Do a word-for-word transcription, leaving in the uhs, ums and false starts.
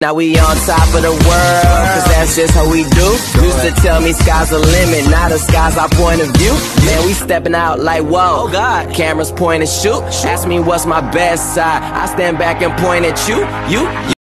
Now we on top of the world, cause that's just how we do. Used to tell me sky's the limit, now the sky's our point of view. Man, we stepping out like whoa, God. Cameras point and shoot. Ask me what's my best side, I stand back and point at you. You, you